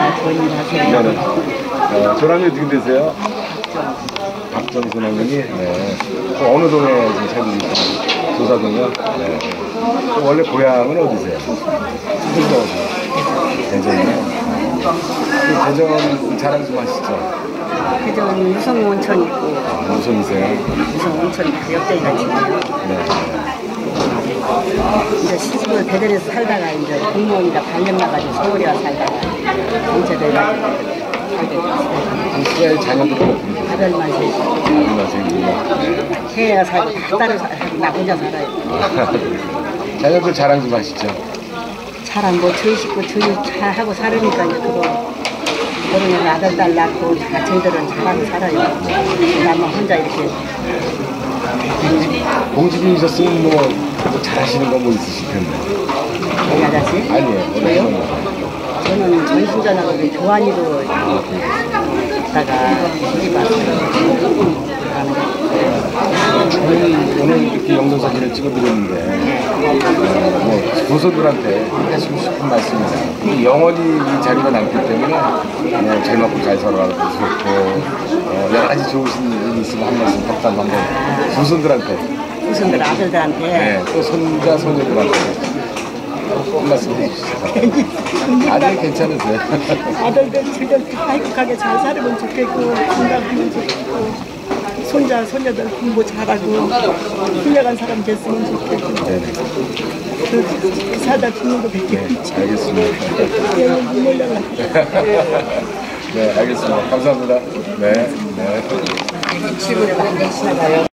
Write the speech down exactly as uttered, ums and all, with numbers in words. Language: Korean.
좋은 일 하세요. 네. 어, 조남이 어떻게 되세요? 박정순 어머니. 네. 그 어느 동에 지금 살고 계세요? 조사동이요? 네. 그 원래 고향은 어디세요? 대전. 대전이요? 그 대전 자랑 좀 하시죠. 대전 무성 온천 있고. 아, 무성이세요? 무성 온천 역대기가 있고요. 네. 이제 시집을 대전에서 살다가 이제 공무원이라 발령 나가지고 서울에 와서 살다가 경제돼가지고 살게 됐어요. 당시에 자녀들은 어떻게 되세요? 아들만 셋이. 아들만 셋이요? 네. 해야 살고 다 따로 살고 나 혼자 살아요. 자녀들 자랑 좀 하시죠. 차랑 뭐 저희 식구 저희 잘 하고 살으니까 이제 그거 결혼해서 아들 딸 낳고 다 저희들은 잘하고 살아요. 나만 혼자 이렇게. 공직이셨으면 뭐, 뭐 잘하시는 거 뭐 있으실 텐데. 저희 아저씨? 아니에요. 왜요? 저는 전신전하고 교환이도 있다가 시집 왔어요. 저희 오늘 이렇게 영상 사진을 찍어드렸는데, 뭐, 조선들한테 하시고 싶은 말씀이세요. 영원히 이 자리가 남기 때문에, 뭐, 잘 먹고 잘 살아라고 좋고, 어, 여러 가지 좋으신 일이 있으면 한 말씀, 덕담 한번, 조선들한테. 조선들 아들들한테. 네, 또 손자, 손녀들한테. 한 말씀 해주시죠. 아들 괜찮으세요? 아들들 지금 행복하게 잘 살으면 좋겠고 건강하면 좋겠고 손자 손녀들 공부 잘하고 훌륭한 사람 됐으면 좋겠고 네네. 그 사다 죽는 거 뵙게 네, 알겠습니다. 눈물 날라. 네, 알겠습니다. 감사합니다. 네, 네. 질문을 많이 내시나 봐요.